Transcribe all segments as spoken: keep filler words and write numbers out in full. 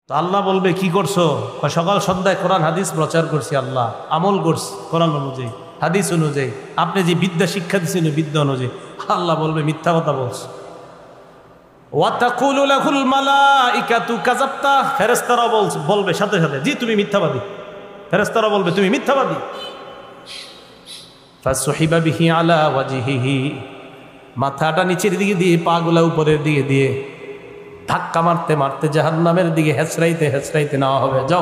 তো আল্লাহ বলবে কি করছো? সকাল সন্ধ্যায় কোরআন হাদিস প্রচার করছি, আল্লাহ আমল করছি কোরআন অনুযায়ী, হাদিস অনুযায়ী, আপনি যে বিদ্যা শিক্ষা দিচ্ছেন বিদ্যা অনুযায়ী। আল্লাহ বলবে মিথ্যা কথা বলছো। ওয়াতাকুলু লাহুল মালাইকাতু কাযাবতা, ফেরেশতারা বলবে সাথে সাথে জি তুমি মিথ্যাবাদী। ফেরেশতারা বলবে তুমি মিথ্যাবাদী। ফাসুহিবা বিহি আলা ওয়াজহিহি, মাথাটা নিচের দিকে দিয়ে পাগুলা উপরের দিকে দিয়ে ধাক্কা মারতে মারতে জাহান্নামের দিকে হেঁচড়াইতে হেঁচড়াইতে নেওয়া হবে। যাও।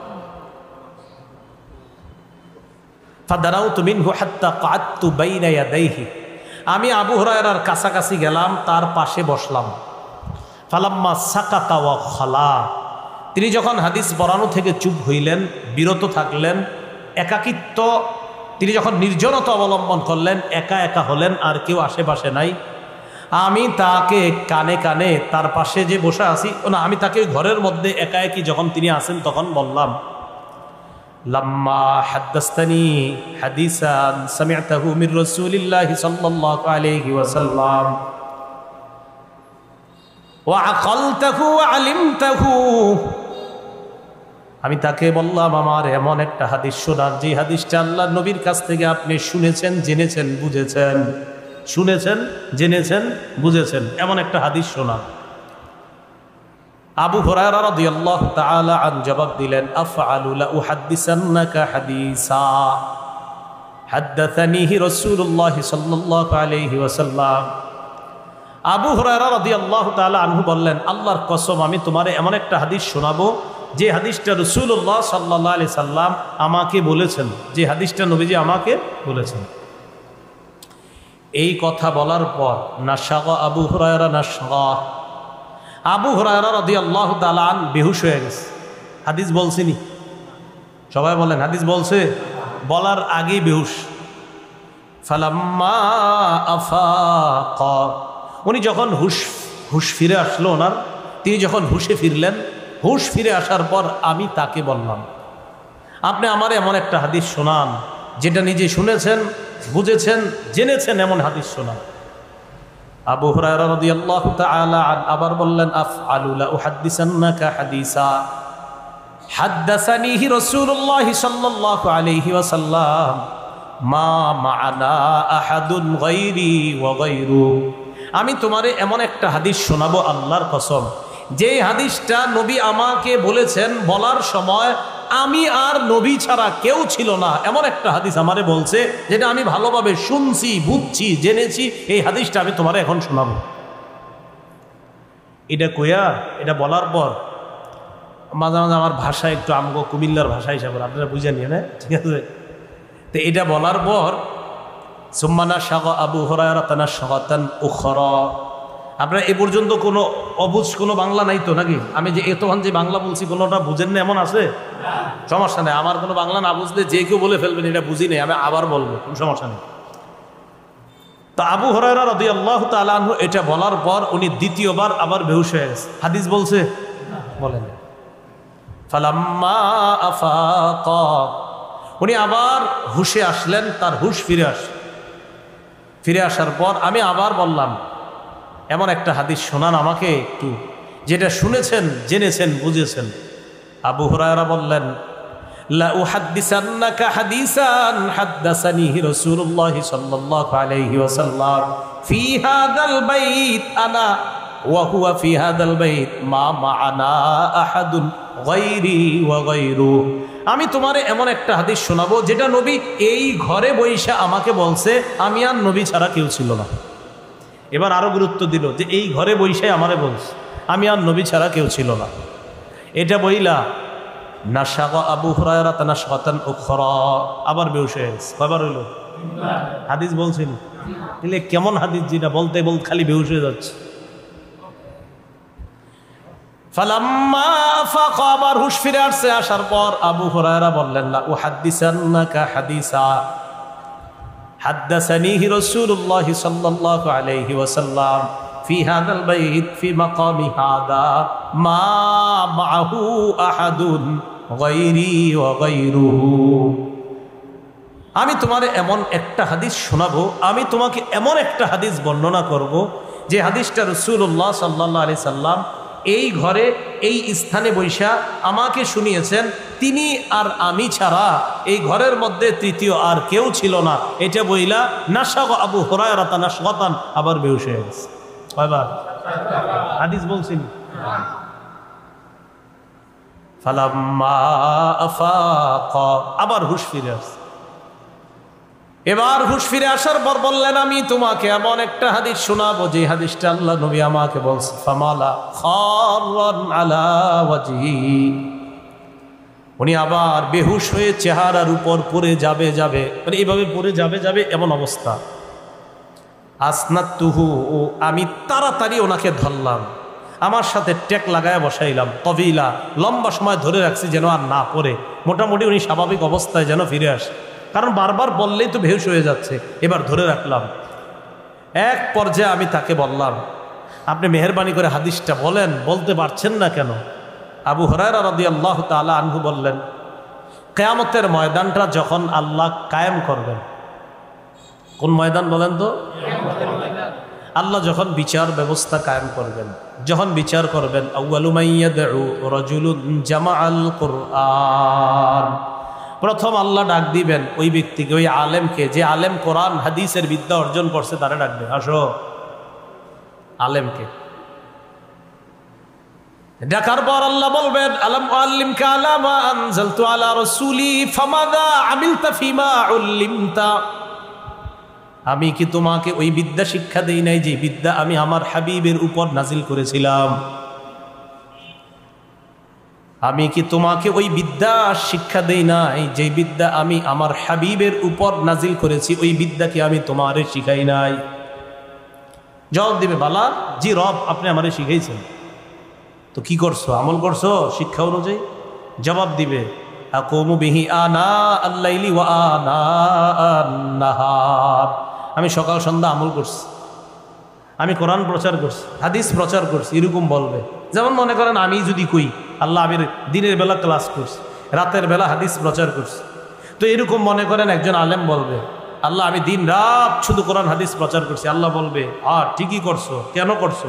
ফাদারাউতু মিনহু হাত্তা ক্বাদতু বাইনা ইয়াদাইহি, আমি আবু হুরায়রার কাছাকাছি গেলাম, তার পাশে বসলাম। ফালাম্মা সাকাতা ওয়া খালা, তিনি যখন হাদিস পড়ানো থেকে চুপ হইলেন, বিরত থাকলেন, একাকিত্ব, তিনি যখন নির্জনতা অবলম্বন করলেন, একা একা হলেন, আর কেউ আশেপাশে নাই, আমি তাকে কানে কানে তার পাশে যে বসে আছি, না আমি তাকে ঘরের মধ্যে একা একই যখন তিনি আছেন তখন বললাম, লাম্মা হাদ্দাসতানি হাদিসান সামি'তাহু মির রাসূলিল্লাহি সাল্লাল্লাহু আলাইহি ওয়াসাল্লাম ওয়া আকালতাহু ওয়া আলিমতাহু, আমি তাকে বললাম আমার এমন একটা হাদিস শোনান যে হাদিসটা আল্লাহর নবীর কাছ থেকে আপনি শুনেছেন, জেনেছেন, বুঝেছেন, শুনেছেন, জেনেছেন, বুঝেছেন, এমন একটা হাদিস শোনান। আবু হুরায়রা রাদিয়াল্লাহু তাআলা আন জবাব দিলেন, আফআলু লা উহাদ্দিসান্নাকা হাদিসা হাদ্দাসানিহি রাসূলুল্লাহ সাল্লাল্লাহু আলাইহি ওয়াসাল্লাম। আবু হুরায়রা রাদিয়াল্লাহু তাআলা আনহু বললেন, আল্লাহর কসম আমি তোমারে এমন একটা হাদিস শোনাবো যে হাদিসটা রাসূলুল্লাহ সাল্লাল্লাহু আলাইহি সাল্লাম আমাকে বলেছেন, যে হাদিসটা নবীজি আমাকে বলেছেন। এই কথা বলার পর নাশাগা আবু হুরায়রা নাশগা, আবু হুরায়রা রাদিয়াল্লাহু তাআলা আন বেহুশ হয়ে গেছে। হাদিস বলছিনি, সবাই বলেন হাদিস বলছে, বলার আগেই বেহুশ। ফালাম্মা আফাকা, উনি যখন হুশ হুশ ফিরে আসলো ওনার, তিনি যখন হুশে ফিরলেন, হুশ ফিরে আসার পর আমি তাকে বললাম, আপনি আমার এমন একটা হাদিস শোনান যেটা নিজে শুনেছেন, বুঝেছেন, জেনেছেন, এমন হাদিস শোনান। আবু হুরায়রা রাদিয়াল্লাহু তাআলা আবার বললেন, আফআলু লা উহাদ্দিসান্নাকা হাদিসা হাদ্দাসানিহি রাসূলুল্লাহ সাল্লাল্লাহু আলাইহি ওয়াসাল্লাম মা মা'ানা আহাদুন গায়রি ওয়া গায়রু, আমি তোমারে এমন একটা হাদিস শোনাবো আল্লাহর কসম, যে হাদিসটা নবী আমাকে বলেছেন, বলার সময় আমি আর নবী ছাড়া কেউ ছিল না, এমন একটা হাদিস আমারে বলছে যেটা আমি ভালোভাবে শুনছি, বুঝছি, জেনেছি, এই হাদিসটা আমি তোমারে এখন শোনাবো। এটা কইয়া এটা বলার পর মাঝে মাঝে আমার ভাষা একটু আমগো কুমিল্লার ভাষা হিসাবে আপনারা বুঝে নিয়ে না, ঠিক আছে। তো এটা বলার পর সুম্মানা শাগা আবু হুরায়রা তানা শাগাতান উখরা, আপনারা এ পর্যন্ত কোনো অবুঝ কোনো বাংলা নাই তো নাকি? আমি যে এতক্ষণ যে বাংলা বলছি কোনোটা বুঝেন না এমন আছে? সমস্যা নেই, আমার কোনো বাংলা না বুঝলে যে কেউ বলে ফেলবেন এটা বুঝি নেই, আমি আবার বলবো, কোনো সমস্যা নেই। তো আবু হুরায়রা রাদিয়াল্লাহু তাআলা আনহু এটা বলার পর উনি দ্বিতীয়বার আবার বেহুশ হয়ে গেছে। হাদিস বলছে বলেন, ফালাম্মা আফাকা, উনি আবার হুশে আসলেন, তার হুশ ফিরে আস ফিরে আসার পর আমি আবার বললাম, এমন একটা হাদিস শোনান আমাকে একটু যেটা শুনেছেন, জেনেছেন, বুঝেছেন। আবু হুরায়রা বললেন, লা উহাদ্দিসান্নাকা হাদিসান হাদ্দাসানিহি রাসূলুল্লাহ সাল্লাল্লাহু আলাইহি ওয়াসাল্লাম ফি হাদাল বাইত আনা ওয়া হুয়া ফি হাদাল বাইত মা মা'ানা আহাদুন গায়রি ওয়া গায়রু, আমি তোমারে এমন একটা হাদিস শোনাবো যেটা নবী এই ঘরে বইসা আমাকে বলছে, আমি আর নবী ছাড়া কেউ ছিল না। এবার আরো গুরুত্ব দিল যে এই ঘরে বইসাই আমারে বলছে, আমি আর নবী ছাড়া কেউ ছিল না। এটা বইলা নাশাগা আবু হুরায়রা নাশগাতান উখরা, আবার বেহুশ হয়ে গেছে। কয়বার হইল? হাদিস বলছেন তাহলে কেমন হাদিস যেটা বলতে বলতে খালি বেহুশ হয়ে যাচ্ছে। ফালাম্মা আফাকা, আবার হুশ ফিরে আসছে, আসার পর আবু হুরায়রা বললেন, লা উহাদ্দিসান্নাকা হাদিসা হাদ্দাসানিহি রাসূলুল্লাহ সাল্লাল্লাহু আলাইহি ওয়াসাল্লাম ফি হাদাল বাইত ফি মাকামি হাদা মা মা'আহু আহাদুন গায়রি ওয়া গায়রুহু, আমি তোমারে এমন একটা হাদিস শোনাবো, আমি তোমাকে এমন একটা হাদিস বর্ণনা করব যে হাদিসটা রাসূলুল্লাহ সাল্লাল্লাহু আলাইহি সাল্লাম এই ঘরে এই স্থানে বৈশা আমাকে শুনিয়েছেন, তিনি আর আমি ছাড়া এই ঘরের মধ্যে তৃতীয় আর কেউ ছিল না। এটা বইলা নাশাগ আবু হুরায়রা নাশগাতান, আবার বেহুশ হয়ে গেছে। কয়বার হাদিস বলছেন? ফালাম্মা আফাকা, আবার হুশ ফিরে আসছে। এবার হুশ ফিরে আসার পর বললেন, আমি তোমাকে এমন একটা হাদিস শোনাবো যে হাদিসটা আল্লাহ নবী আমাকে বলছে, ফামালা খাররান আলা ওয়াজহি, উনি আবার বেহুশ হয়ে চেহারার উপর পড়ে যাবে যাবে মানে এইভাবে পড়ে যাবে যাবে এমন অবস্থা। আসনাতুহু, আমি তাড়াতাড়ি ওনাকে ধরলাম, আমার সাথে টেক লাগায় বসাইলাম, তবিলা, লম্বা সময় ধরে রাখছি যেন আর না পড়ে, মোটামুটি উনি স্বাভাবিক অবস্থায় যেন ফিরে আসে, কারণ বারবার বললেই তো বেহুশ হয়ে যাচ্ছে। এবার ধরে রাখলাম। এক পর্যায়ে আমি তাকে বললাম, আপনি মেহেরবানি করে হাদিসটা বলেন, বলতে পারছেন না কেন? আবু হুরায়রা রাদিয়াল্লাহু তাআলা আনহু বললেন, কিয়ামতের ময়দানটা যখন আল্লাহ কায়েম করবেন, কোন ময়দান বলেন তো? আল্লাহ যখন বিচার ব্যবস্থা কায়েম করবেন, যখন বিচার করবেন, আউয়ালু মাইয়াদউ রাজুলুন জামাআল কুরআন, প্রথম আল্লাহ ডাক দিবেন ওই ব্যক্তিকে, ওই আলেমকে, যে আলেম কোরআন হাদিসের বিদ্যা অর্জন করছে, তারা ডাকবে, আসো। আলেমকে ডাকার পর আল্লাহ বলবেন, আলাম আল্লিমকা আলা মা আনজালতু আলা রাসূলি ফামাযা আমিলতা ফিমা উল্লিমতা, আমি কি তোমাকে ওই বিদ্যা শিক্ষা দেই নাই যে বিদ্যা আমি আমার হাবিবের উপর নাজিল করেছিলাম? আমি কি তোমাকে ওই বিদ্যা শিক্ষা দেই নাই যে বিদ্যা আমি আমার হাবিবের উপর নাজিল করেছি? ওই বিদ্যা কি আমি তোমারে শিখাই নাই? জবাব দিবে, বালা, জি রব, আপনি আমারে শিখাইছেন। তো কি করছো? আমল করছো শিক্ষা অনুযায়ী? জবাব দিবে, আকুমু বিহি আনা আল-লাইলি ওয়া আনা আন-নাহার, আমি সকাল সন্ধ্যা আমল করছি, আমি কোরআন প্রচার করছি, হাদিস প্রচার করছি, এরকম বলবে। যেমন মনে করেন আমি যদি কই, আল্লাহ আমি দিনের বেলা ক্লাস করছি, রাতের বেলা হাদিস প্রচার করছি, তো এরকম মনে করেন একজন আলেম বলবে, আল্লাহ আমি দিন রাত শুধু কোরআন হাদিস প্রচার করছি। আল্লাহ বলবে, আর ঠিকই করছো, কেন করছো?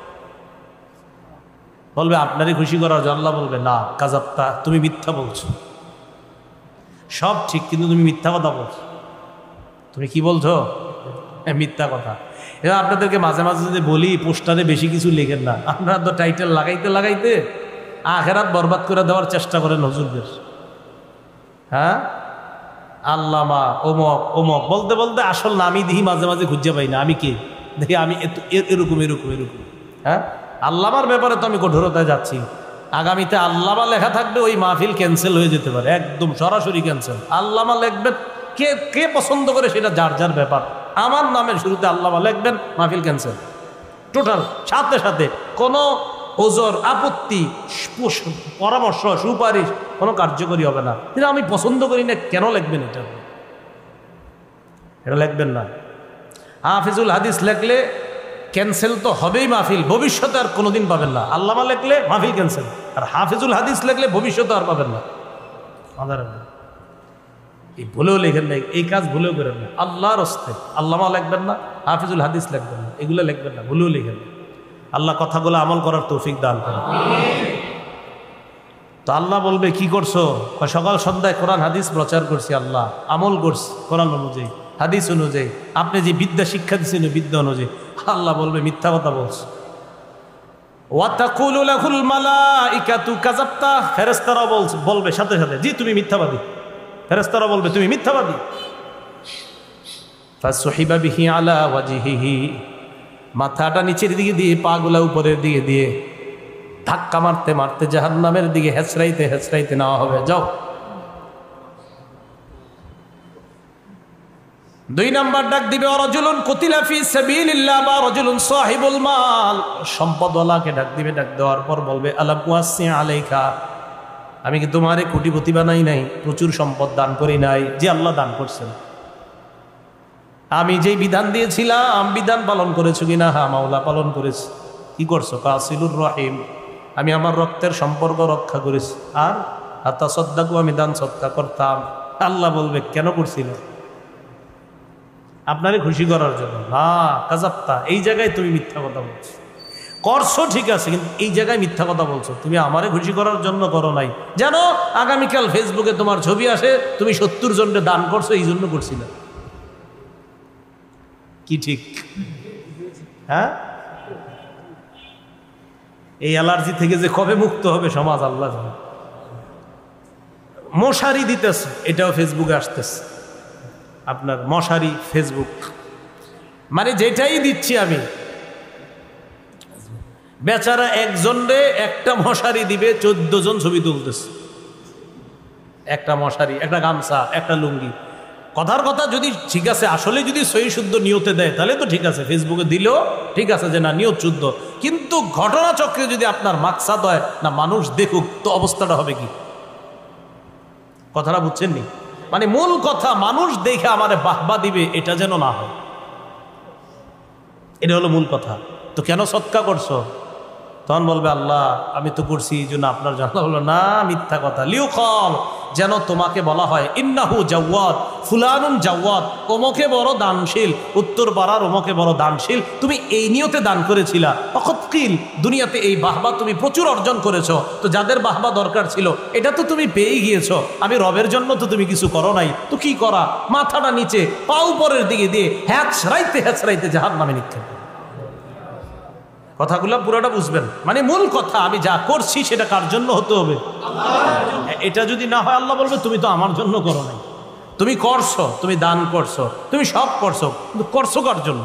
বলবে আপনারই খুশি করার জন্য। আল্লাহ বলবে, না কাযাবতা, তুমি মিথ্যা বলছো, সব ঠিক কিন্তু তুমি মিথ্যা কথা বলছো। তুমি কি বলছো? মিথ্যা কথা। এবার আপনাদেরকে মাঝে মাঝে যদি বলি, পোস্টারে বেশি কিছু লেখেন না, আপনারা তো টাইটেল লাগাইতে লাগাইতে আখেরাত বরবাদ করে দেওয়ার চেষ্টা করেন হুজুরদের। হ্যাঁ, আল্লামা ওমক ওমক বলতে বলতে আসল নামই দেখি মাঝে মাঝে খুঁজে পাই না, আমি কে দেখি, আমি এরকম এরকম এরকম। হ্যাঁ, আল্লামার ব্যাপারে তো আমি কঠোরতায় যাচ্ছি, আগামীতে আল্লামা লেখা থাকবে, ওই মাহফিল ক্যান্সেল হয়ে যেতে পারে, একদম সরাসরি ক্যান্সেল। আল্লামা লিখবেন, কে কে পছন্দ করে সেটা যার যার ব্যাপার। আমার নামের শুরুতে আল্লামা লিখবেন, মাহফিল ক্যান্সেল টোটাল, সাথে সাথে কোনো ওজর, আপত্তি, পরামর্শ, সুপারিশ কোনো কার্যকরী হবে না। কিন্তু আমি পছন্দ করি না, কেন লিখবেন এটা? এটা লিখবেন না। হাফিজুল হাদিস লেখলে ক্যান্সেল তো হবেই মাহফিল, ভবিষ্যতে আর কোনোদিন পাবেন না। আল্লামা লেখলে মাহফিল ক্যান্সেল, আর হাফিজুল হাদিস লেখলে ভবিষ্যতে আর পাবেন না। এই ভুলেও লেখেন না, এই কাজ ভুলেও করেন না, আল্লাহর হস্তে। আল্লামা লিখবেন না, হাফিজুল হাদিস লিখবেন না, এগুলো লিখবেন না, ভুলেও লিখেন না। আল্লাহ কথাগুলো আমল করার তৌফিক দান করেন। তো আল্লাহ বলবে, কি করছো? সকাল সন্ধ্যায় কোরআন হাদিস প্রচার করছি, আল্লাহ আমল করছি কোরআন অনুযায়ী, হাদিস অনুযায়ী, আপনি যে বিদ্যা শিক্ষা দিচ্ছেন বিদ্যা অনুযায়ী। আল্লাহ বলবে, মিথ্যা কথা বলছো। ওয়াতাকুলু লাহুল মালাইকাতু কাযাবতা, ফেরেশতারা বলবে সাথে সাথে, জি তুমি মিথ্যাবাদী। ফেরেশতারা বলবে, তুমি মিথ্যাবাদী। ফাসুহিবা বিহি আলা ওয়াজহিহি, মাথাটা নিচের দিকে দিয়ে, পাগুলা উপরের দিকে দিয়ে ধাক্কা মারতে মারতে জাহান্নামের দিকে হেঁচড়াইতে হেঁচড়াইতে নেওয়া হবে। যাও। দুই নাম্বার ডাক দিবে, রাজুলুন কুতিলা ফি সাবিলিল্লাহ বা রাজুলুন সাহিবুল মাল, সম্পদওয়ালাকে ডাক দিবে। ডাক দেওয়ার পর বলবে, আলাম ওয়াসি আলাইকা, আমি কি তোমারে কোটিপতি বানাই নাই, প্রচুর সম্পদ দান করি নাই? যে আল্লাহ দান করছেন। আমি যেই বিধান দিয়েছিলাম বিধান পালন করেছো কিনা? হ্যাঁ মাওলা পালন করেছি। কি করছো? কাসিলুর রহিম, আমি আমার রক্তের সম্পর্ক রক্ষা করেছি। আর হাতা সদ্দাকু, আমি দান সৎকা করতাম। আল্লাহ বলবে, কেন করছিল? আপনারে খুশি করার জন্য। না কাযাবতা, এই জায়গায় তুমি মিথ্যা কথা বলছো। করছো ঠিক আছে, কিন্তু এই জায়গায় মিথ্যা কথা বলছো। তুমি আমারে খুশি করার জন্য করো নাই, যেন আগামীকাল ফেসবুকে তোমার ছবি আসে তুমি সত্তর জনকে দান করছো, এই জন্য করছিলে। কি ঠিক? হ্যাঁ, এই অ্যালার্জি থেকে যে কবে মুক্ত হবে সমাজ আল্লাহ জানে। মশারি দিতেছে, এটাও ফেসবুকে আসতেছে, আপনার মশারি ফেসবুক, মানে যেটাই দিচ্ছি আমি, বেচারা একজন রে একটা মশারি দিবে, চোদ্দ জন ছবি তুলতেছে। একটা মশারি, একটা গামছা, একটা লুঙ্গি। কথার কথা যদি ঠিক আছে, আসলে যদি সহি শুদ্ধ নিয়তে দেয় তাহলে তো ঠিক আছে, ফেসবুকে দিলেও ঠিক আছে যে না নিয়ত শুদ্ধ। কিন্তু ঘটনাচক্রে যদি আপনার মাকসাদ হয় না মানুষ দেখুক, তো অবস্থাটা হবে কি? কথাটা বুঝছেন নি? মানে মূল কথা মানুষ দেখে আমারে বাহবা দিবে, এটা যেন না হয়, এটা হলো মূল কথা। তো কেন সৎকা করছো? তখন বলবে আল্লাহ আমি তো করছি এই জন্য আপনার জানা হলো না, মিথ্যা কথা। লিউকল, যেন তোমাকে বলা হয় ইন্নাহু জাওয়াদ ফুলানুন জাওয়াদ, ওমকে বড় দানশীল, উত্তর পাড়ার ওমকে বড় দানশীল, তুমি এই নিয়তে দান করেছিলা। অকৎকিল, দুনিয়াতে এই বাহবা তুমি প্রচুর অর্জন করেছো, তো যাদের বাহবা দরকার ছিল এটা তো তুমি পেয়ে গিয়েছো, আমি রবের জন্য তো তুমি কিছু করো নাই, তো কি করা? মাথাটা নিচে পা উপরের দিকে দিয়ে হ্যাঁচড়াইতে হ্যাঁচড়াইতে জাহান্নামে নিক্ষেপ। কথাগুলো পুরোটা বুঝবেন, মানে মূল কথা আমি যা করছি সেটা কার জন্য হতে হবে? এটা যদি না হয় আল্লাহ বলবে তুমি তো আমার জন্য করো নাই, তুমি করছো, তুমি দান করছো, তুমি সব করছো, কিন্তু করছো কার জন্য?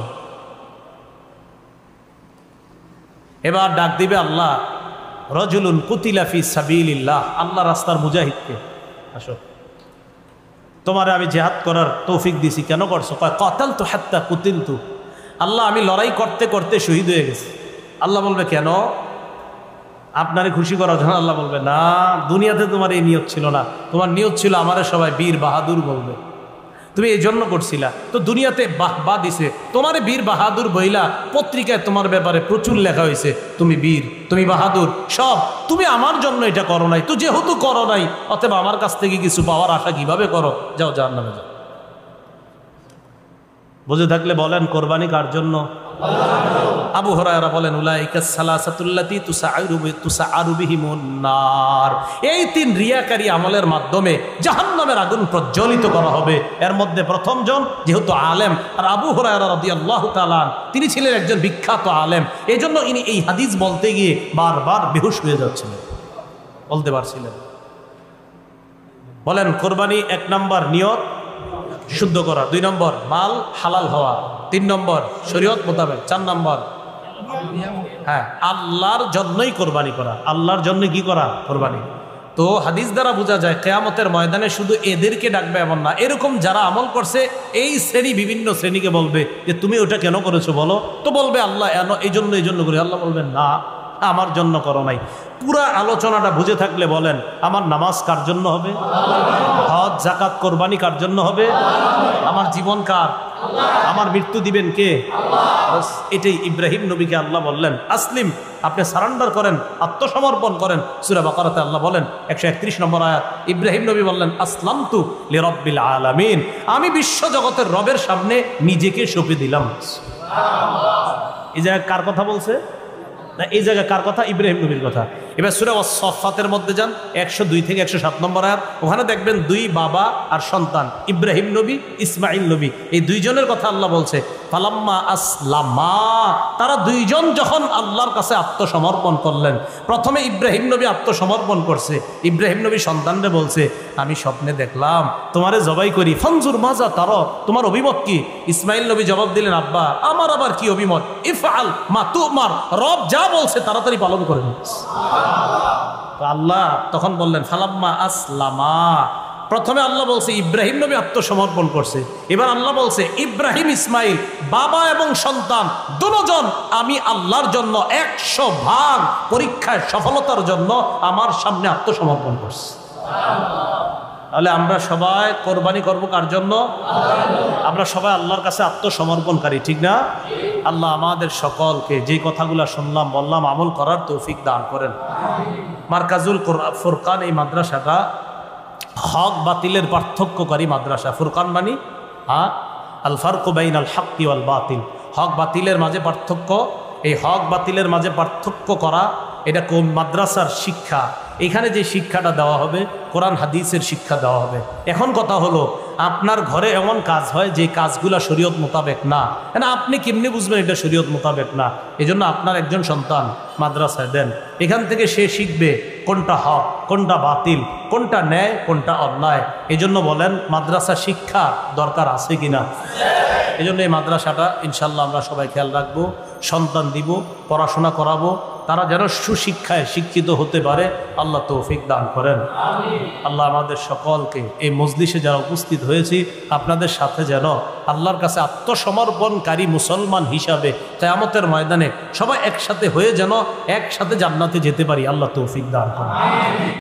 এবার ডাক দিবে আল্লাহ, রজুলুন কুতিলা ফি সাবিলিল্লাহ, আল্লাহ রাস্তার মুজাহিদকে, আসো তোমারে আমি জিহাদ করার তৌফিক দিছি, কেন করছো? কয় কতালতু হাত্তা কুতিলতু, আল্লাহ আমি লড়াই করতে করতে শহীদ হয়ে গেছি। আল্লাহ বলবে কেন? আপনারে খুশি করার জন্য? আল্লাহ বলবে না, দুনিয়াতে তোমার এই নিয়ত ছিল না, তোমার নিয়ত ছিল আমারে সবাই বীর বাহাদুর বলবে, তুমি এই জন্য করছিলা। তো দুনিয়াতে বাহবা দিছে তোমার বীর বাহাদুর বইলা, পত্রিকায় তোমার ব্যাপারে প্রচুর লেখা হয়েছে, তুমি বীর, তুমি বাহাদুর, সব তুমি আমার জন্য এটা করো নাই। তো যেহেতু করো নাই, অতএব আমার কাছ থেকে কিছু পাওয়ার আশা কিভাবে করো? যাও জাহান্নামে যাও। বুঝে থাকলে বলেন কোরবানি কার জন্য? আবু হুরায়রা বলেন উলাইকা সালাসাতুল্লাতি তুসাইরু তুসাআরু বিহিমুন নার, এই তিন রিয়াকারী আমলের মাধ্যমে জাহান্নামের আগুন প্রজ্বলিত করা হবে। এর মধ্যে প্রথম জন যেহেতু আলেম, আর আবু হুরায়রা রাদিয়াল্লাহু তাআলা তিনি ছিলেন একজন বিখ্যাত আলেম, এই জন্য ইনি এই হাদিস বলতে গিয়ে বারবার বেহুশ হয়ে যাচ্ছিলেন, বলতে পারছিলেন। বলেন কোরবানি এক নম্বর নিয়ত শুদ্ধ করা, দুই নম্বর মাল হালাল হওয়া, তিন নম্বর শরীয়ত মোতাবেক, চার নম্বর হ্যাঁ আল্লাহর জন্যই কোরবানি করা। আল্লাহর জন্য কি করা? কোরবানি। তো হাদিস দ্বারা বোঝা যায় কিয়ামতের ময়দানে শুধু এদেরকে ডাকবে এমন না, এরকম যারা আমল করছে এই শ্রেণী বিভিন্ন শ্রেণীকে বলবে যে তুমি ওটা কেন করেছো বলো, তো বলবে আল্লাহ এই জন্য এই জন্য করি। আল্লাহ বলবেন না, আমার জন্য করো নাই। পুরা আলোচনাটা বুঝে থাকলে বলেন আমার নামাজ কার জন্য হবে? হজ জাকাত কোরবানি কার জন্য হবে? আমার জীবন কার? আমার মৃত্যু দিবেন কে? এটাই ইব্রাহিম নবীকে আল্লাহ বললেন আসলিম, আপনি সারেন্ডার করেন, আত্মসমর্পণ করেন। সূরা বাকারাতে আল্লাহ বলেন একশো একত্রিশ নম্বর আয়াত, ইব্রাহিম নবী বললেন আসলামতু লিরাব্বিল আলামিন, আমি বিশ্ব জগতের রবের সামনে নিজেকে সঁপে দিলাম। এই জায়গায় কার কথা বলছে? না, এই জায়গায় কার কথা? ইব্রাহিম নবীর কথা। এবার সূরা ওয়াস-সাফফাতের মধ্যে যান, একশো দুই থেকে একশো সাত নম্বর আয়াত, ওখানে দেখবেন দুই বাবা আর সন্তান, ইব্রাহিম নবী, ইসমাইল নবী, এই দুইজনের কথা আল্লাহ বলছে। ফালাম্মা আসলামা, তারা দুইজন যখন আল্লাহর কাছে আত্মসমর্পণ করলেন। প্রথমে ইব্রাহিম নবী আত্মসমর্পণ করছে, ইব্রাহিম নবী সন্তানরে বলছে আমি স্বপ্নে দেখলাম তোমারে জবাই করি, ফানজুর মাজা তার, তোমার অভিমত কি? ইসমাইল নবী জবাব দিলেন আব্বা আমার আবার কি অভিমত, ইফআল মা তুমার, রব যা বলছে তাড়াতাড়ি পালন করে নিস। আল্লাহ তখন বললেন ফালাম্মা আসলামা, প্রথমে আল্লাহ বলছে ইব্রাহিম নবী আত্মসমর্পণ করছে, এবার আল্লাহ বলছে ইব্রাহিম ইসমাইল বাবা এবং সন্তান দুজন আমি আল্লাহর জন্য একশো ভাগ পরীক্ষায় সফলতার জন্য আমার সামনে আত্মসমর্পণ করছি। তাহলে আমরা সবাই কোরবানি করবো কার জন্য? আমরা সবাই আল্লাহর কাছে আত্মসমর্পণকারী, ঠিক না? আল্লাহ আমাদের সকলকে যে কথাগুলো শুনলাম বললাম আমল করার তৌফিক দান করেন। মারকাজুল ফুরকান এই মাদ্রাসাটা হক বাতিলের পার্থক্যকারী মাদ্রাসা। ফুরকান মানি হ্যাঁ আল ফারকু বাইনাল হাক্কি ওয়াল বাতিল, হক বাতিলের মাঝে পার্থক্য এই হক বাতিলের মাঝে পার্থক্য করা, এটা কোন মাদ্রাসার শিক্ষা। এখানে যে শিক্ষাটা দেওয়া হবে কোরআন হাদিসের শিক্ষা দেওয়া হবে। এখন কথা হলো, আপনার ঘরে এমন কাজ হয় যে কাজগুলা শরীয়ত মোতাবেক না, না আপনি কেমনি বুঝবেন এটা শরীয়ত মোতাবেক না? এই জন্য আপনার একজন সন্তান মাদ্রাসায় দেন, এখান থেকে সে শিখবে কোনটা হক কোনটা বাতিল, কোনটা ন্যায় কোনটা অন্যায়। এই জন্য বলেন মাদ্রাসা শিক্ষা দরকার আছে কিনা? এই জন্য এই মাদ্রাসাটা ইনশাল্লাহ আমরা সবাই খেয়াল রাখবো, সন্তান দিব, পড়াশোনা করাবো, তারা যেন সুশিক্ষায় শিক্ষিত হতে পারে। আল্লাহ তৌফিক দান করেন। আল্লাহ আমাদের সকলকে এই মজলিসে যারা উপস্থিত হয়েছি আপনাদের সাথে যেন আল্লাহর কাছে আত্মসমর্পণকারী মুসলমান হিসাবে কিয়ামতের ময়দানে সবাই একসাথে হয়ে যেন একসাথে জান্নাতে যেতে পারি। আল্লাহ তৌফিক দান করেন।